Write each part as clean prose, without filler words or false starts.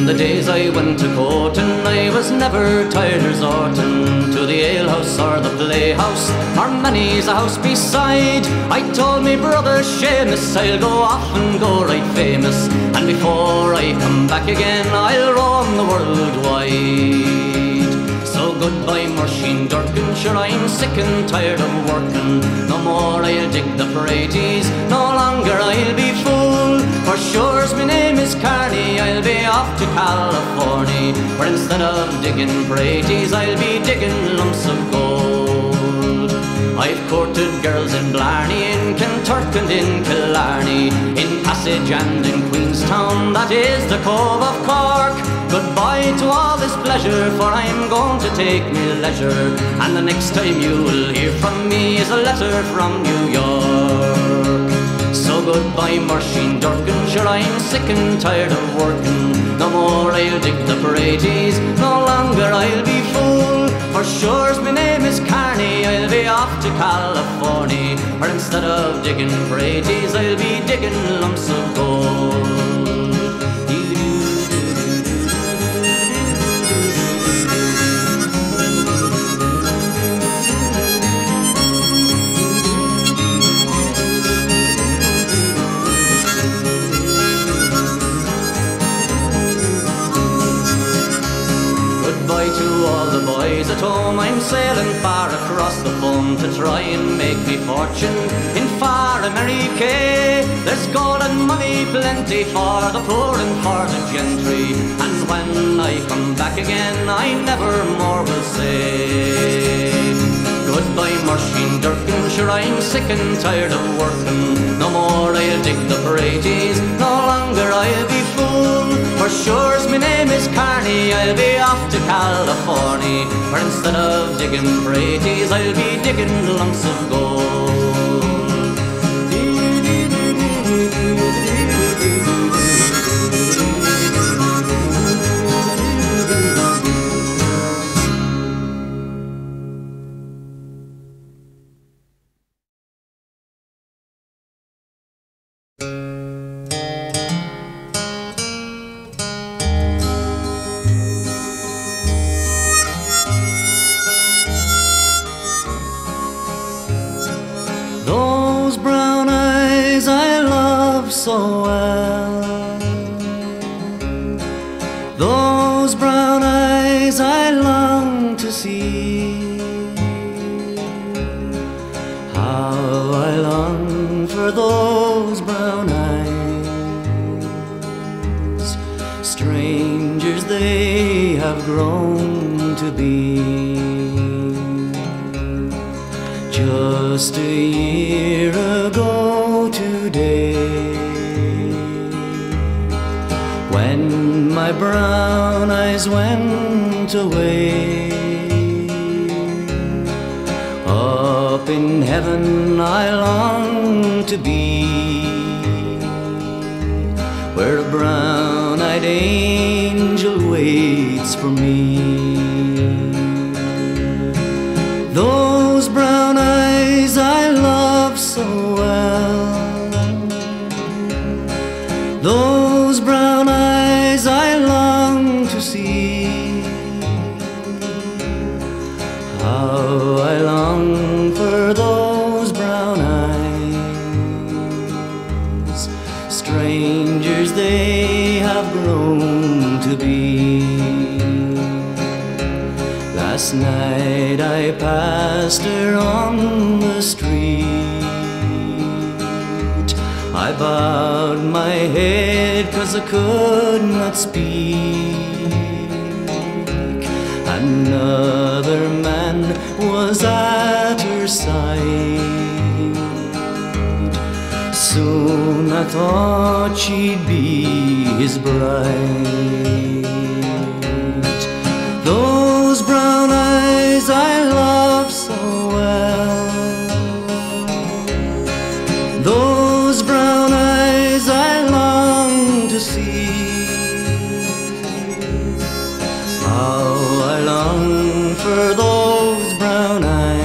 the days I went to courting, I was never tired resorting to the alehouse or the playhouse, or many's a house beside. I told me brother Seamus I'll go off and go right famous, and before I come back again I'll roam the world wide. So goodbye Muirsheen Durkin, sure I'm sick and tired of working. No more I'll dig the praties, no longer I'll be fool. For sure's my name is Carney, I'll be off to California, where instead of digging praties I'll be digging lumps of gold. I've courted girls in Blarney, in Kinturk and in Killarney, in Passage and in Queenstown, that is the Cove of Cork. Goodbye to all this pleasure, for I'm going to take me leisure, and the next time you will hear from me is a letter from New York. So goodbye Muirsheen Durkin, sure I'm sick and tired of working. No more I'll dig the praties, no longer I'll be fool. For sure's my name is Carney, I'll be off to California, where instead of digging praties I'll be digging lumps of gold. Goodbye to all the boys at home, I'm sailing far across the foam to try and make me fortune in far America. There's gold and money plenty for the poor and for the gentry, and when I come back again I never more will say. Goodbye Muirsheen Durkin, sure I'm sick and tired of working. No more I'll dig the praties, no longer I'll be fool. For sure's my name is Carney, I'll be off to California, where instead of digging praties I'll be digging lumps of gold. Those brown eyes I love so well, those brown eyes I long to see. How I long for those brown eyes, strangers they have grown to be. Just a year ago today, when my brown eyes went away, up in heaven I long to be, where a brown-eyed angel waits for me. Those brown eyes I love so well, those brown eyes I long to see. How I long for those brown eyes, strangers they have grown to be. Last night I passed her on the street. I bowed my head 'cause I could not speak. Another man was at her side. Soon I thought she'd be his bride. Those brown eyes I love so well, those brown eyes I long to see. How I long for those brown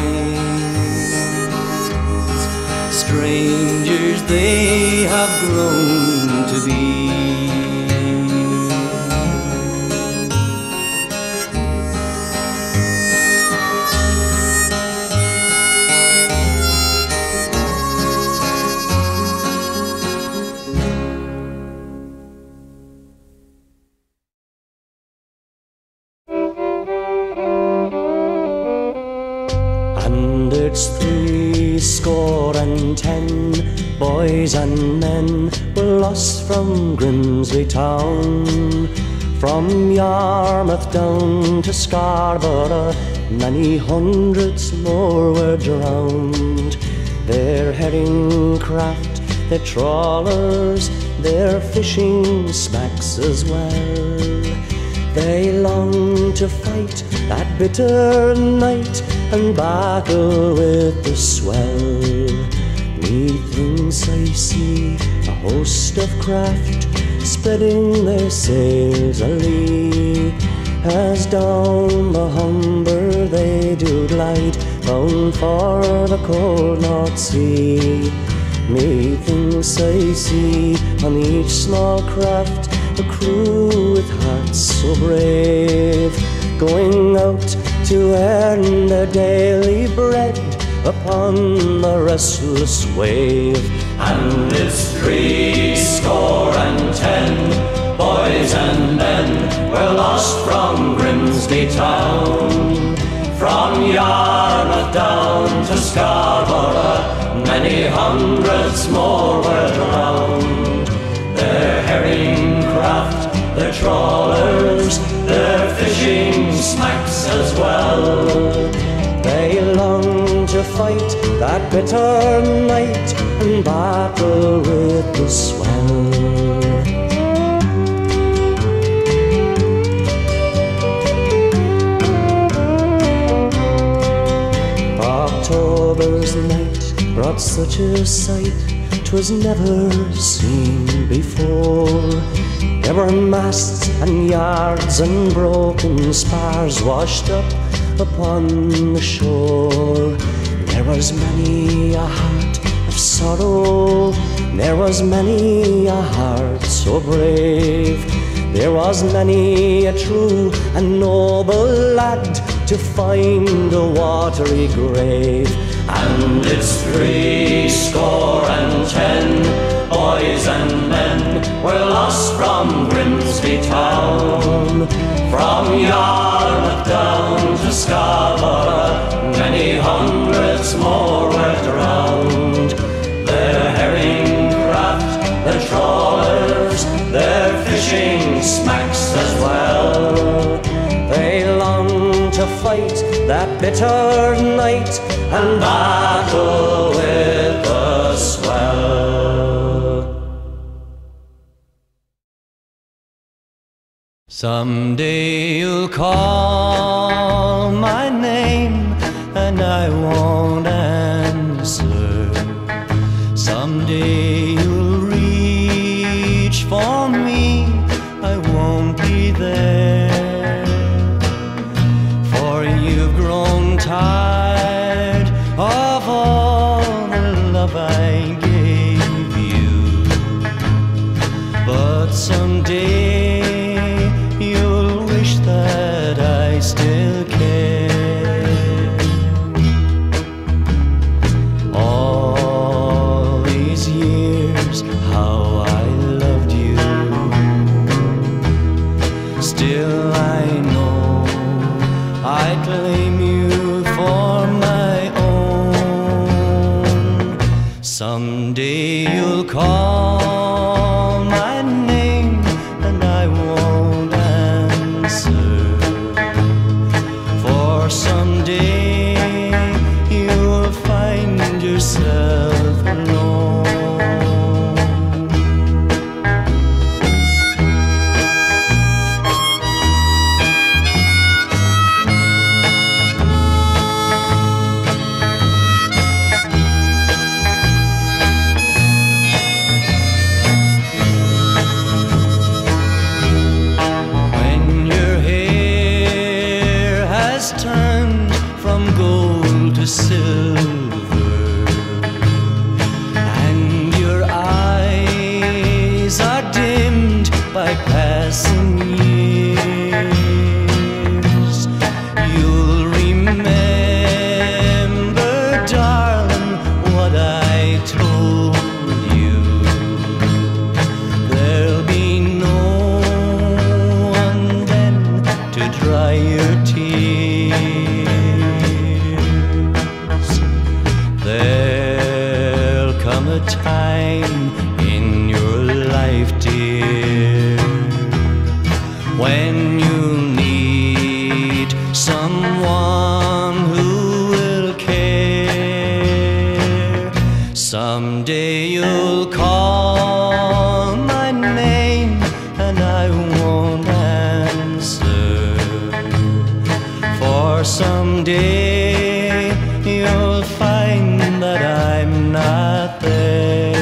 eyes, strangers they have grown to be. And it's 70 boys and men were lost from Grimsby town. From Yarmouth down to Scarborough, many hundreds more were drowned. Their herring craft, their trawlers, their fishing smacks as well. They longed to fight that bitter night and battle with the swell. Methinks I see a host of craft spreading their sails alee, as down the Humber they do glide, bound for the cold North Sea. Methinks I see on each small craft a crew with hearts so brave, going out to earn their daily bread upon the restless wave. And it's 70 boys and men were lost from Grimsby town. From Yarmouth down to Scarborough, many hundreds more were drowned. Their herring craft, their trawlers, their fishing smacks as well. They long to fight that bitter night and battle with the swell. October's night brought such a sight 'twas never seen before. There were masts and yards and broken spars washed up upon the shore. There was many a heart of sorrow, there was many a heart so brave. There was many a true and noble lad to find a watery grave. And it's 70 boys and men were lost from Grimsby town. From Yarmouth down to Scarborough, many hundreds more were drowned. Their herring craft, their trawlers, their fishing smacks as well. They long to fight that bitter night and battle with the swell. Someday you'll call my name and I won't answer. Someday you'll reach for me, I won't be there. For you've grown tired of all the love I gave you. But someday you'll wish that I still care. All these years, how I loved you. Still I know I claim you for my own. Someday you'll call my name and I won't answer. For someday you'll find yourself alone. Turned from gold to silver, and your eyes are dimmed by passing years. You'll remember, darling, what I told you. There'll be no one then to dry your tears. a time in your life, dear, when you need someone who will care. Someday you'll call my name and I won't answer, for someday you'll find that I'm not there.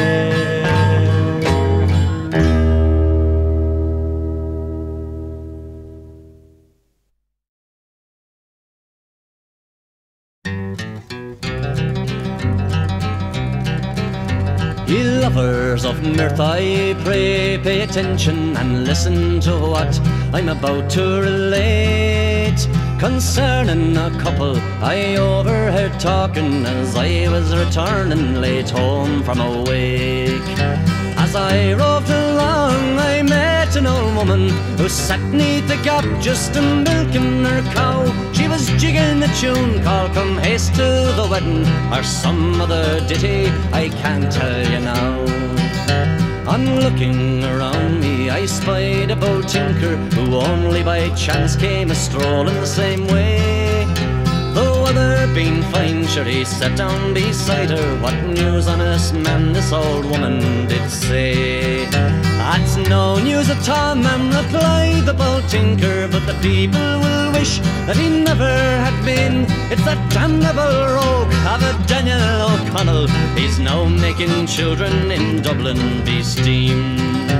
Ye lovers of mirth, I pray pay attention and listen to what I'm about to relate concerning a couple I overheard talking as I was returning late home from a wake. As I roved along, I met an old woman who sat 'neath the gap just a milking her cow. She was jigging a tune called "Come Haste to the Wedding," or some other ditty I can't tell you now. On looking around me, I spied a bold tinker who only by chance came a-strolling the same way. The weather being fine, sure he sat down beside her. "What news, honest man?" this old woman did say. "That's no news at all, ma'am," replied the bold tinker, "but the people will wish that he never had been. It's that damnable rogue of a Daniel O'Connell. He's now making children in Dublin be steamed."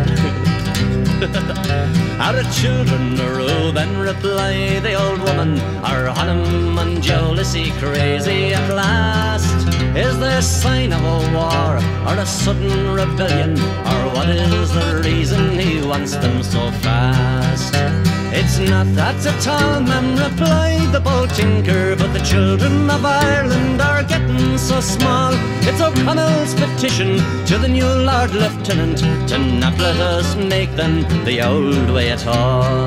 "Are the children a rule then?" replied the old woman, "Or Hunnam and Jowl, is he crazy at last? Is there sign of a war or a sudden rebellion, or what is the reason he wants them so fast?" "It's not that at all, ma'am," replied the bold tinker, "but the children of Ireland are getting so small. It's O'Connell's petition to the new Lord Lieutenant to not let us make them the old way at all."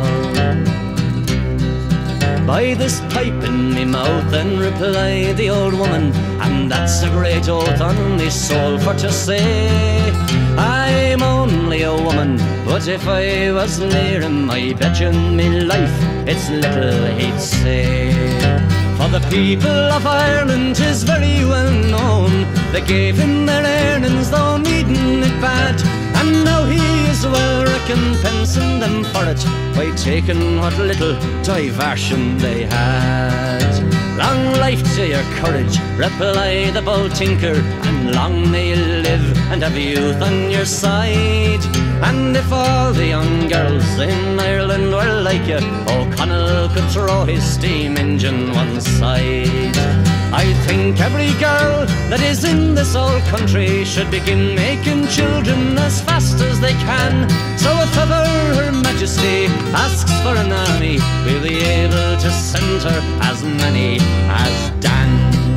"By this pipe in me mouth," then replied the old woman, "and that's a great oath on me soul for to say, I'm only a woman, but if I was near him, I bet you me life it's little he'd say. For the people of Ireland 'tis very well known, they gave him their earnings though needing it bad, and now he is well recompensing them for it by taking what little diversion they had." "Long life to your courage," replied the bold tinker, "and long may you live and have youth on your side. And if all the young girls in Ireland were like you, O'Connell could throw his steam engine one side. I think every girl that is in this old country should begin making children as fast as they can. So if ever Her Majesty asks for an army, we'll be able to send her as many as Dan."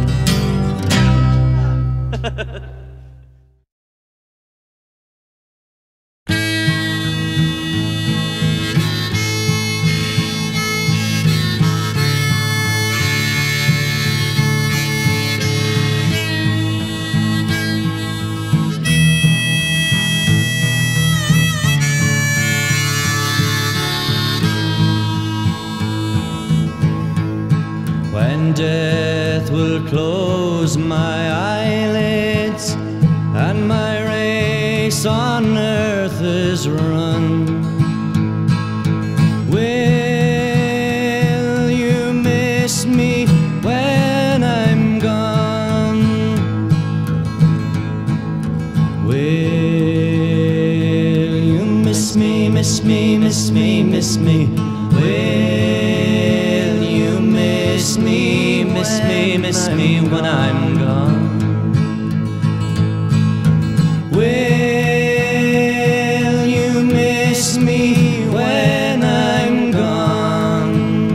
When death will close my eyelids and my race on earth is run, will you miss me when I'm gone? Will you miss me, miss me, miss me, miss me? Will you miss me, miss me, miss me when I'm gone? Will you miss me when I'm gone?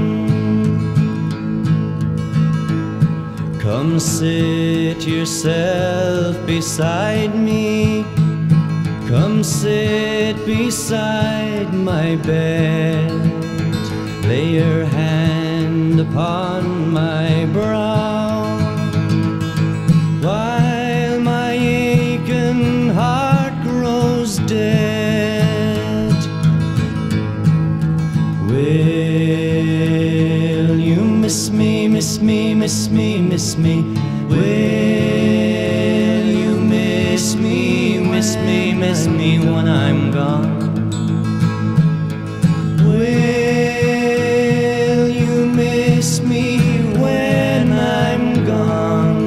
Come sit yourself beside me, come sit beside my bed, lay your hand upon my brow, while my aching miss me? Will you miss me, miss me, miss me when I'm gone? Will you miss me when I'm gone?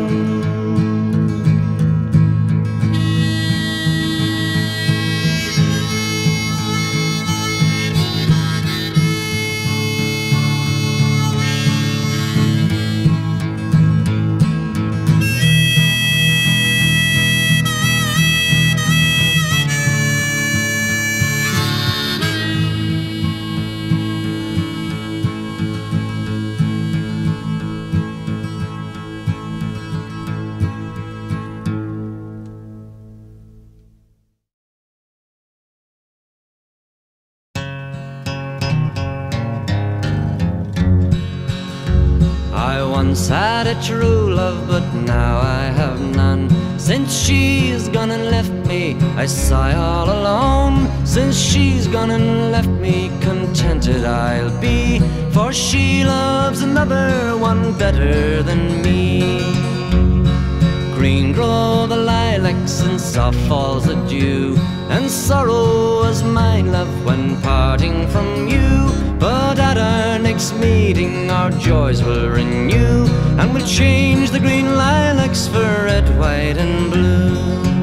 Once had a true love, but now I have none. Since she's gone and left me, I sigh all alone. Since she's gone and left me, contented I'll be, for she loves another one better than me. Green grow the lilacs and soft falls the dew, and sorrow was my love when parting from you. But at our next meeting our joys will renew, and we'll change the green lilacs for red, white and blue.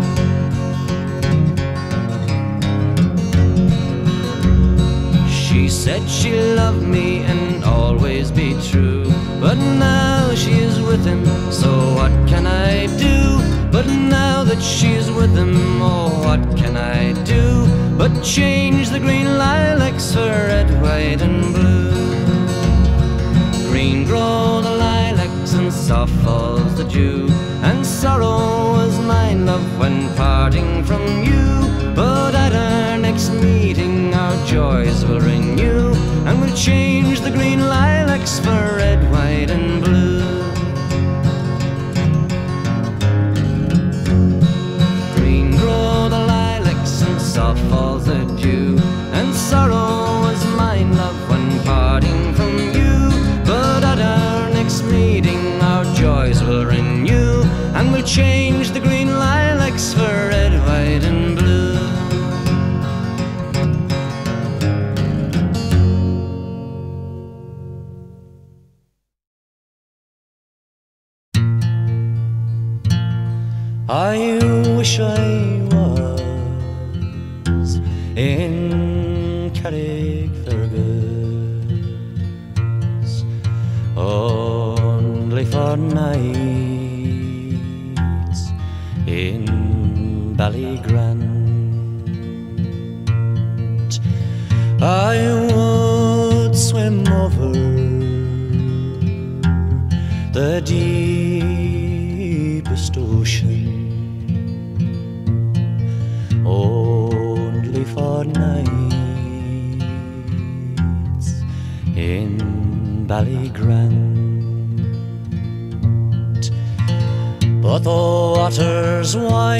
She said she loved me and always be true, but now she is with him, so what can I do? But now that she's with him, oh, what can I do but change the green lilacs for red, white and blue? Green grow the lilacs and soft falls the dew, and sorrow was my love when parting from you. But at our next meeting our joys will renew, and we'll change the green lilacs for red, white and blue. Green grow the lilacs and soft falls the dew, and sorrow was my love when parting from you. But at our next meeting our joys will renew, and we'll change the green lilacs for red, white and blue. I wish I was in Carrickfergus only for nights in Ballygrant. I would swim over the deepest ocean only for nights in Ballygrant. But the water's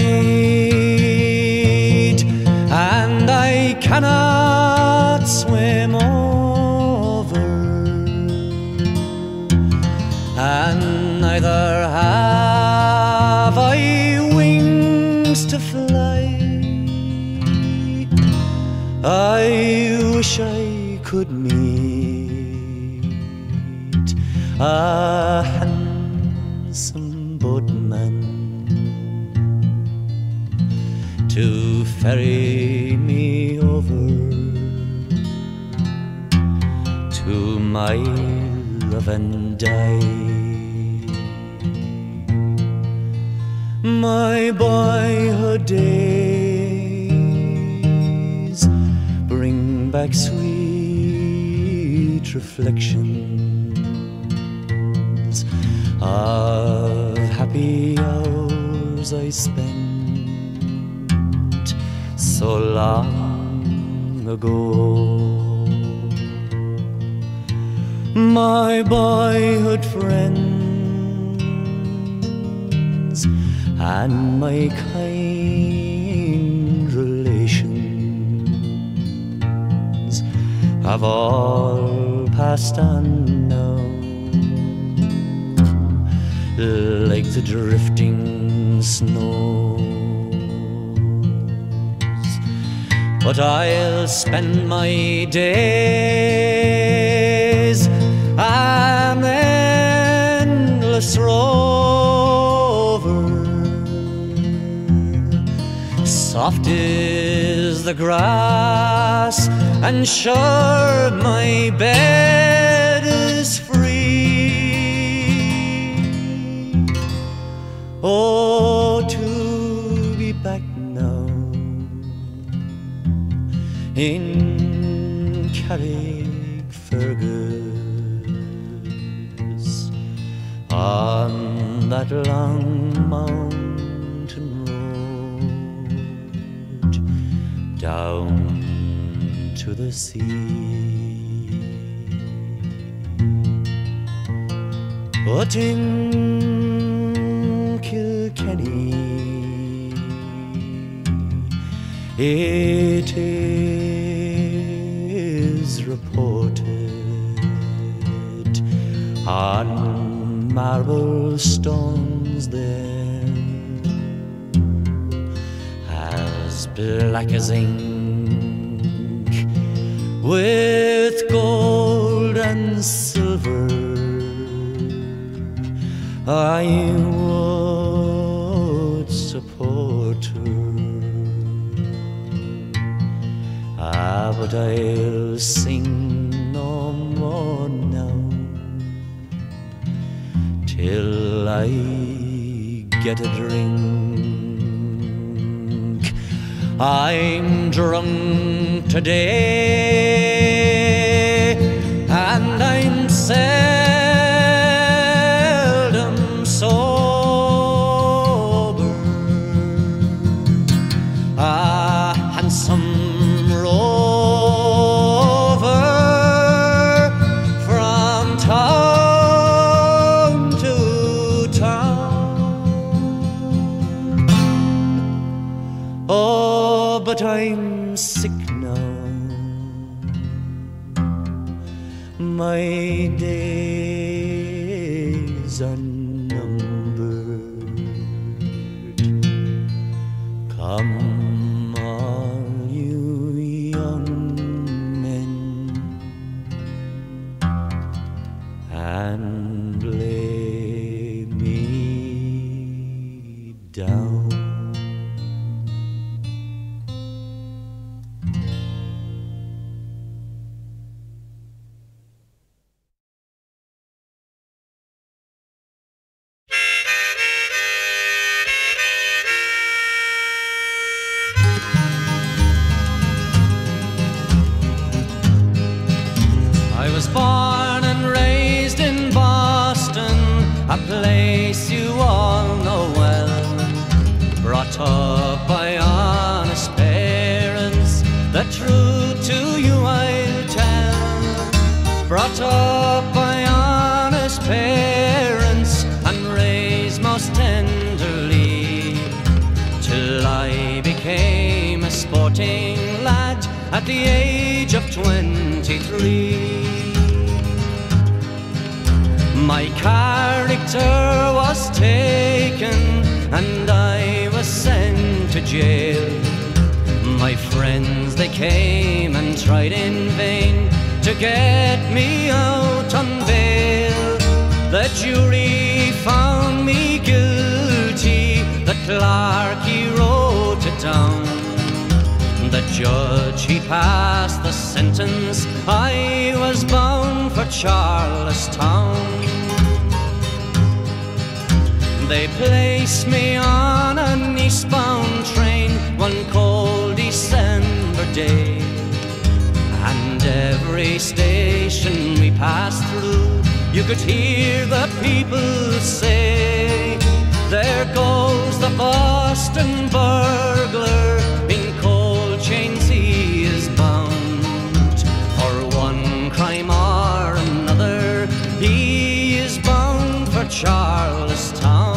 wide and I cannot swim over, and neither have I wings to fly. I wish I could meet a handsome boatman to ferry me over to my love and die. My boyhood days bring back sweet reflections of happy hours I spent so long ago. My boyhood friends and my kind relations have all passed on now, like the drifting snows. But I'll spend my days an endless rover. Soft is the grass, and sure my bed is free. Oh, to be back now in Carrickfergus, on that long mountain road down to the sea. But in Kilkenny it is reported on marble stones there, as black as ink, with gold and silver, I would support her. Ah, but I'll sing no more now till I get a drink. I'm drunk today, and I'm seldom sober. A handsome rover from town to town. Oh, but I'm sick now, my days are numbered. Come all you young men and lay me down. I was born and raised in Boston, a place you all know well. Brought up by honest parents, the truth to you I'll tell. Brought up by honest parents and raised most tenderly, till I became a sporting lad at the age of 23. My character was taken and I was sent to jail. My friends, they came and tried in vain to get me out on bail. The jury found me guilty, the clerk, he wrote it down. The judge, he passed the sentence, I was bound for Charlestown. They placed me on an eastbound train one cold December day, and every station we passed through, you could hear the people say, there goes the Boston burglar, in cold chains he is bound. For one crime or another, he is bound for Charlestown.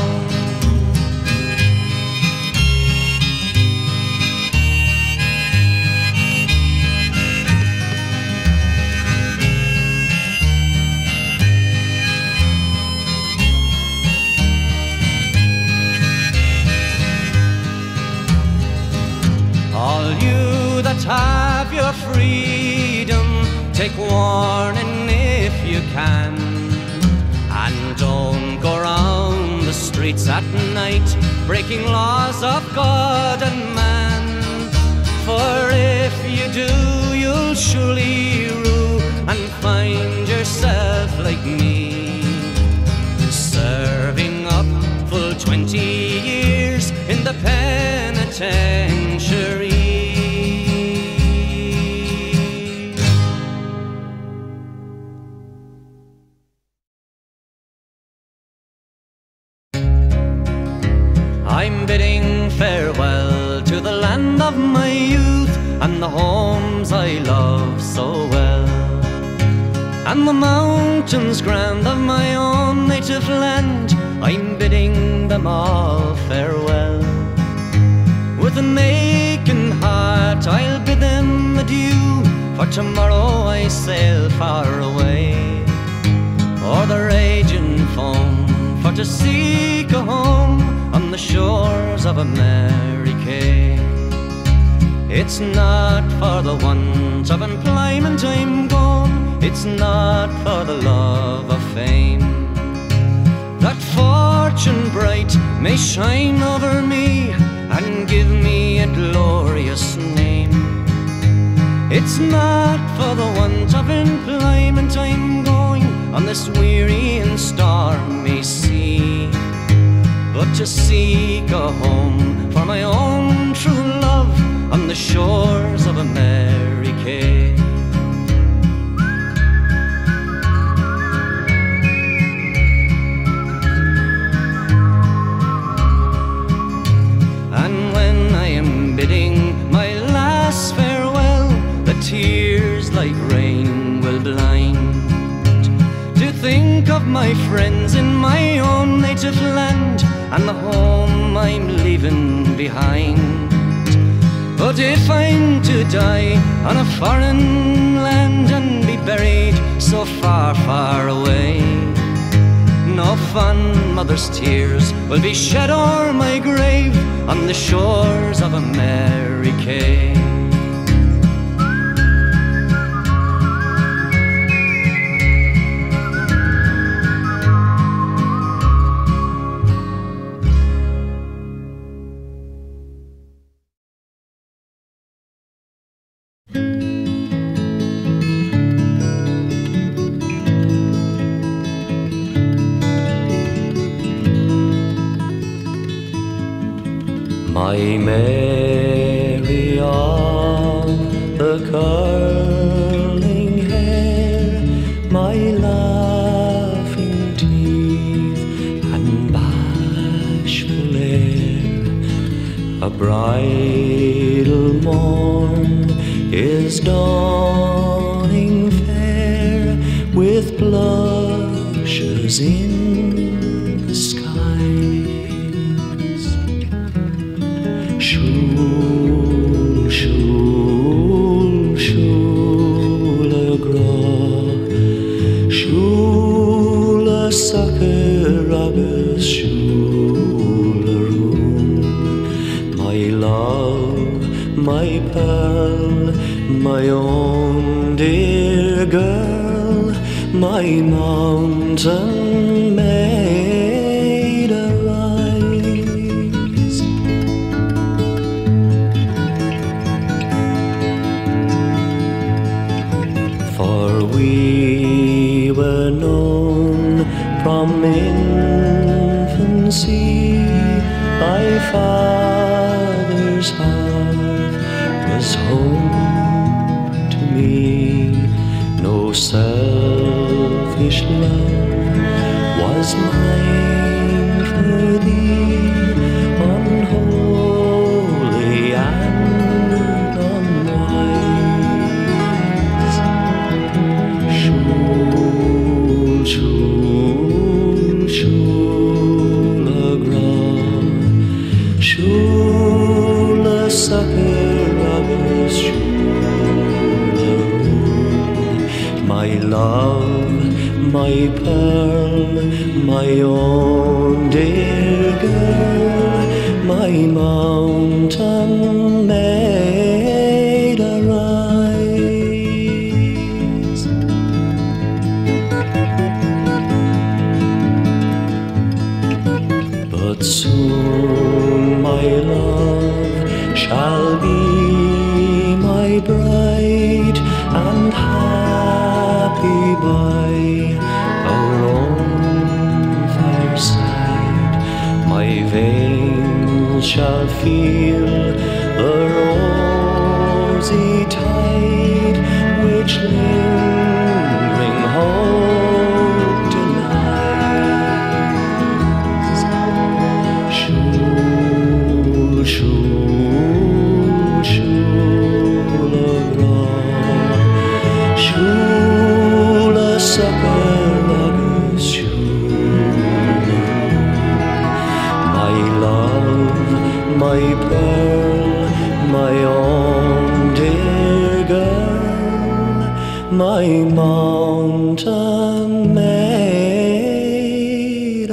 can. And don't go round the streets at night, breaking laws of God and man. For if you do, you'll surely rue and find yourself like me, serving up full 20 years in the penitentiary. I'm bidding farewell to the land of my youth and the homes I love so well, and the mountains grand of my own native land. I'm bidding them all farewell. With an aching heart I'll bid them adieu, for tomorrow I sail far away o'er the raging foam, for to seek a home on the shores of America. It's not for the want of employment I'm gone, it's not for the love of fame, that fortune bright may shine over me and give me a glorious name. It's not for the want of employment I'm going on this weary and stormy sea, but to seek a home for my own true love on the shores of America. And when I am bidding my last farewell, the tears like rain will blind to think of my friends in my own native land and the home I'm leaving behind. But if I'm to die on a foreign land and be buried so far, far away, no fond mother's tears will be shed o'er my grave on the shores of America. My Mary of the curling hair, my laughing teeth and bashful air, a bridal morn is dawning fair, with blushes in the skies. Shul, shul, shula gra, shula sucker agus shula room. My love, my pearl, my own dear girl, my mountain maid arise. For we were known from infancy, thy father's heart was home to me. No selfish love was mine for thee, unholy and unwise. Shul, shul, shulagra, shula sucker agus shula. My love, my pearl, my own dear girl, my mountain maid arise. but soon my love shall be my bride, and happy by our own fireside my veins shall feel the rosy tide which lingering hope denies. Shul, shul, shul of Ra, shul a sucker agus shul. My love, my pearl, my own dear girl, my mountain maid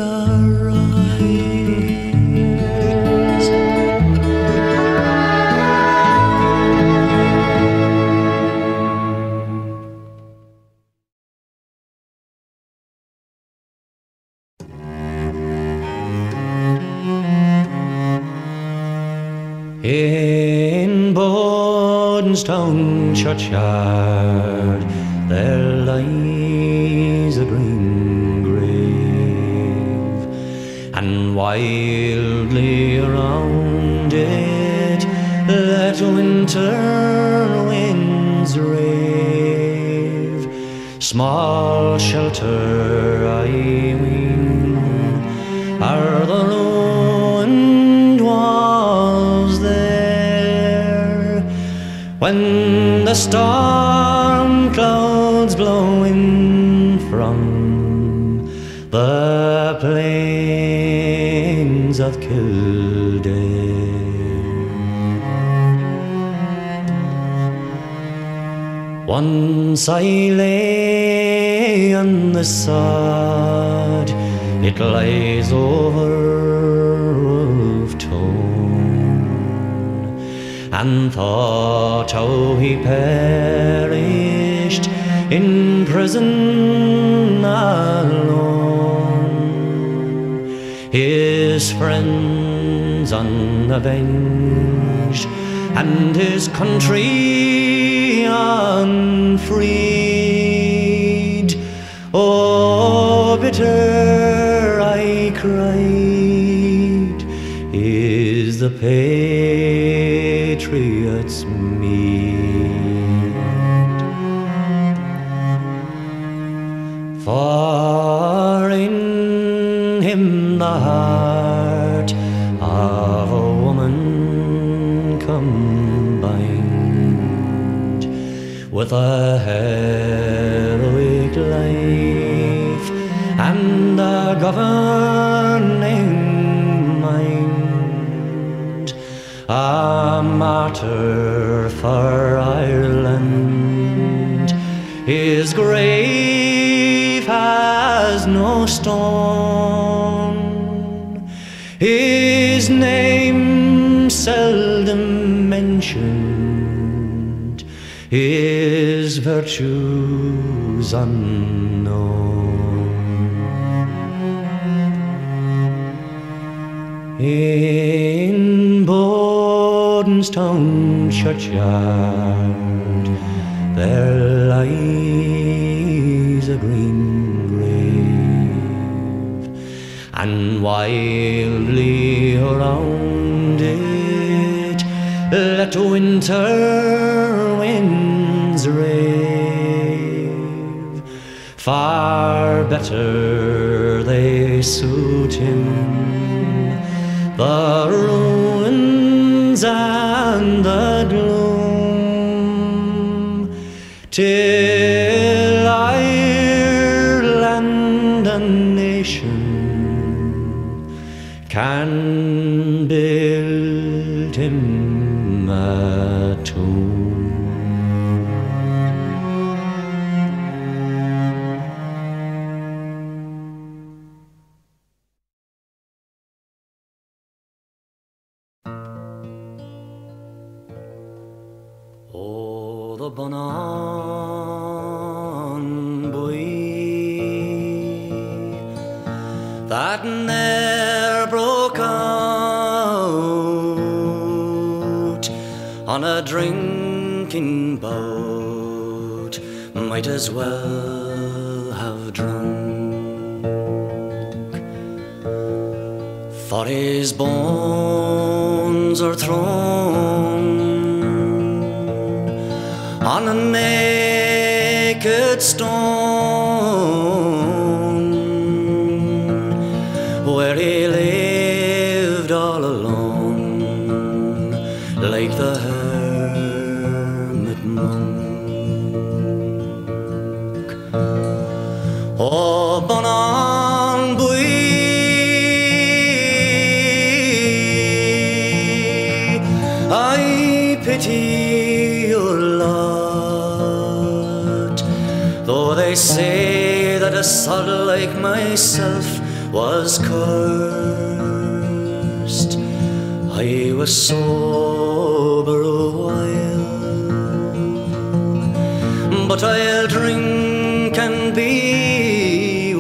arise. In Bodenstown churchyard there lies a green grave, and wildly around it let winter winds rave. Small shelter, I ween, are the ruined walls there, when the storm clouds blow in from the plains of Kildare. Once I lay on the sod, it lies over Rooftown, and thought how he perished in prison alone, his friends unavenged, and his country unfreed. Oh, bitter, I cried, is the patriot's meed. For in him the heart of a woman combined, with a heroic life and a governing mind, a martyr for Ireland. His grave has no stone, his name seldom mentioned, his virtues unknown. In Bodenstown churchyard there lies a green grave, and wildly around it let winter winds rave. Far better they suit him, the ruins and the gloom, till Ireland a nation can build him a tomb. Oh, the Bonan Boy that ne'er broke on a drinking bout, might as well have drunk. For his bones are thrown on a naked stone, where he lived all alone, like the hermit monk. Oh, Bonan Bui, I pity your lot, though they say that a sod like myself was cursed. I was sober a while, but I'll drink and be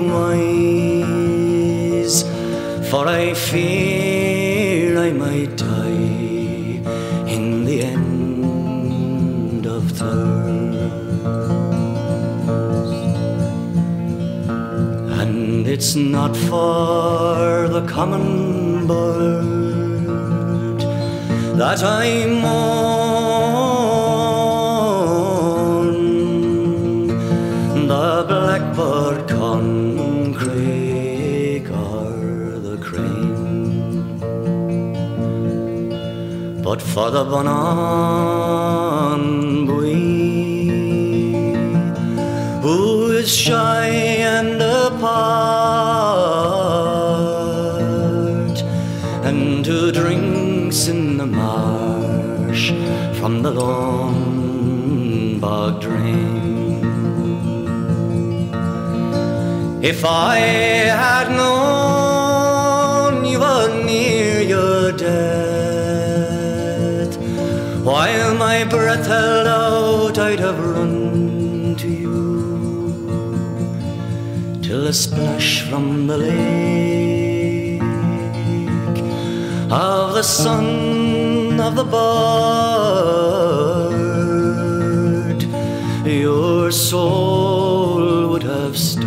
wise, for I fear I might die in the end of thirst. And it's not for the common bird that I mourn, the blackbird, corncrake, or the crane, but for the Bonan Bui, who is shy and apart, and who drinks in the marsh from the lone bog drain. If I had known you were near your death, while my breath held out, I'd have run to you, till a splash from the lake of the son of the bird, your soul would have stirred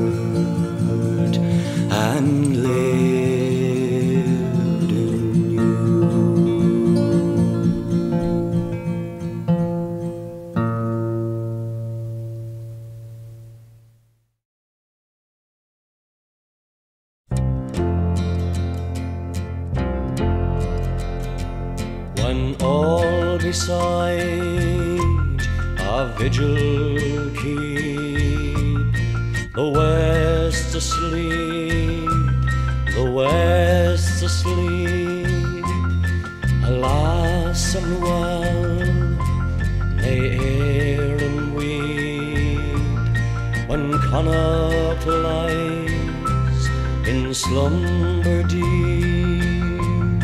and lived in you. When all beside a vigil keep, the West's asleep, the West's asleep. Alas and well, they err and weep, when Connacht lies in slumber deep.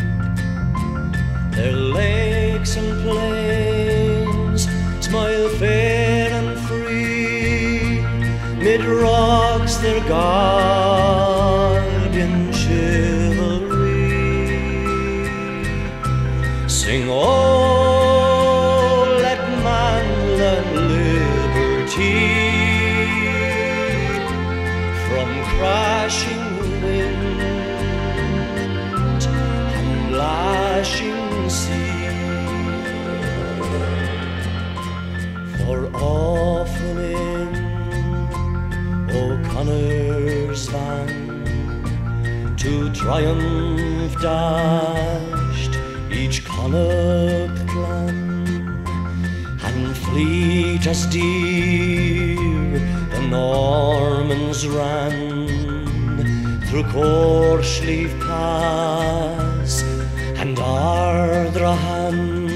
Their lakes and plains smile fair and free, mid rocks their guardian chivalry. Sing, oh, let man learn liberty from crashing wind and lashing sea. For often in O'Connor's van to triumph dashed each Connacht clan, and fleet as deer the Normans ran through Corsleaf Pass and Ardrahan.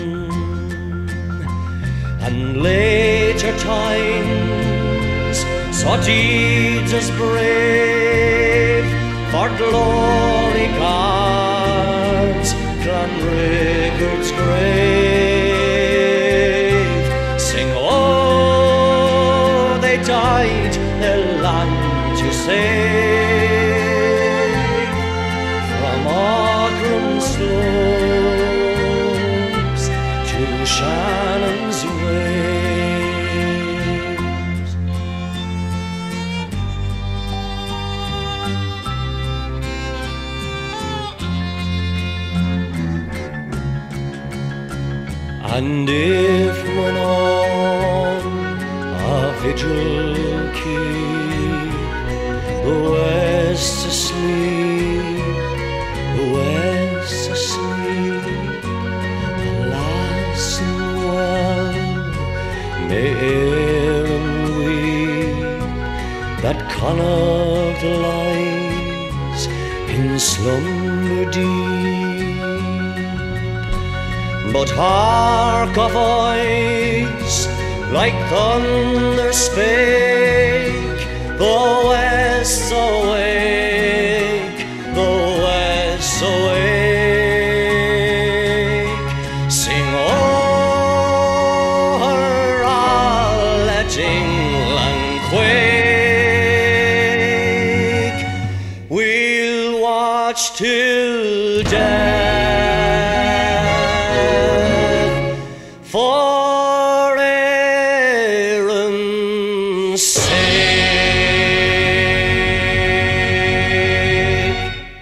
And later times saw deeds as brave for glory guards Clanrickard's grave. Sing, oh, they died their land to save from Aughrim slopes to And if when on a vigil keep the West asleep, the West asleep, alas and well may Aaron weep that Connacht lies in slumber deep. But hark a voice like thunder spake, the West's awake, the West's awake. Sing o'er all, let England quake. We'll watch till death for Aaron's sake.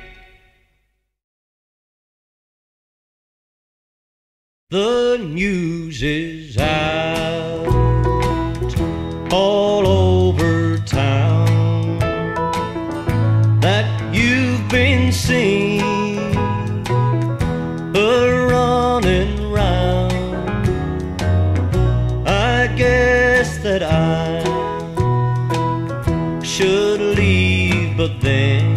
The news is out all over town that you've been seen a-running round. I guess that I should leave, but then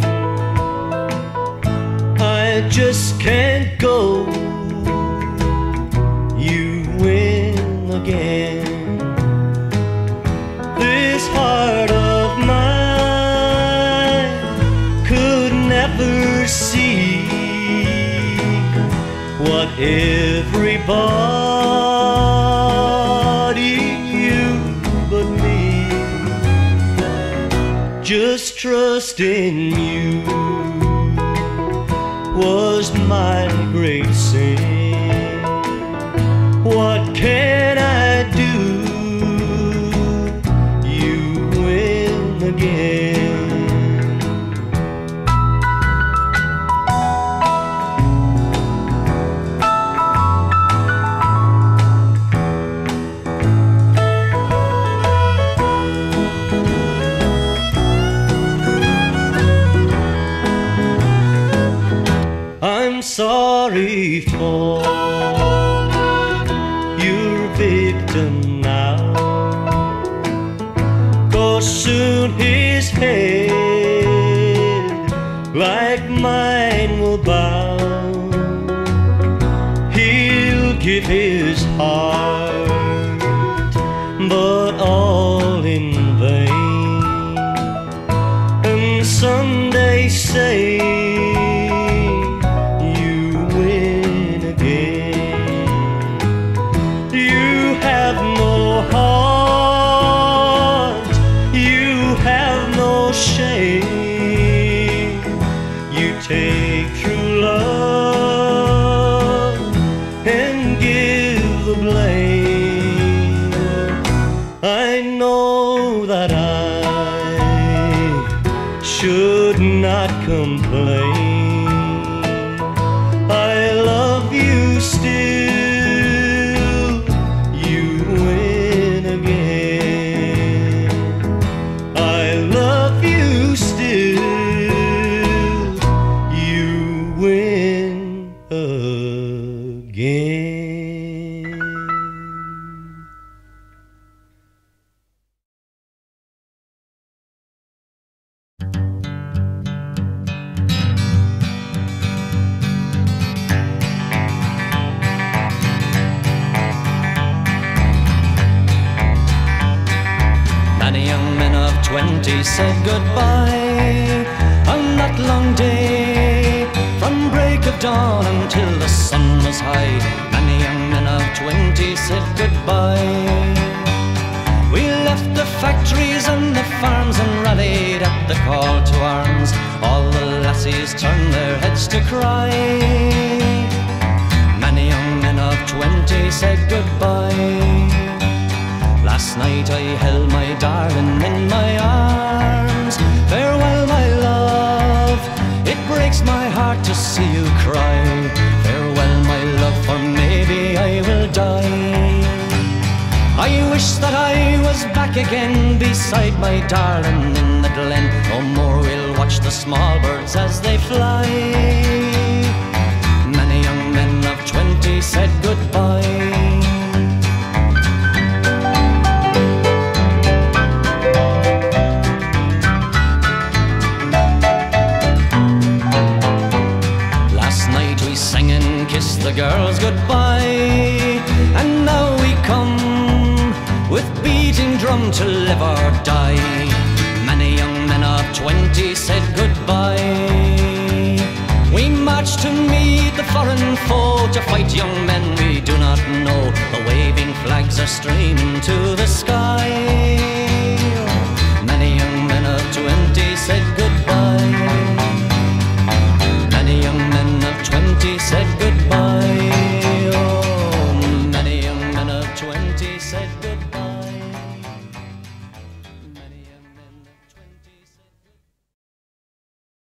I just can't go. You win again. This heart of mine could never see what everybody knew but me. Just trust in you was my great sin. What can I do? You win again. I'm sorry for your victim now, 'cause soon his head, like mine, will bow. He'll give his heart, but all in vain. And someday say take true love and give the blame. I know that I should not complain. I love you still. You win again. I love you still. Win again. Many young men of 20 said goodbye on that long day, from break of dawn until the sun was high. Many young men of 20 said goodbye. We left the factories and the farms and rallied at the call to arms. All the lassies turned their heads to cry. Many young men of 20 said goodbye. Last night I held my darling in my arms. Farewell, my love, it breaks my heart to see you cry. Farewell, my love, for maybe I will die. wish that I was back again beside my darling in the glen. No more we'll watch the small birds as they fly. Many young men of 20 said goodbye. Kiss the girls goodbye, and now we come with beating drum to live or die. Many young men of 20 said goodbye. We march to meet the foreign foe, to fight young men we do not know. The waving flags are streaming to the sky. Many young men of 20 said goodbye. Many young men of 20 said goodbye. Oh, many young men of 20 said goodbye.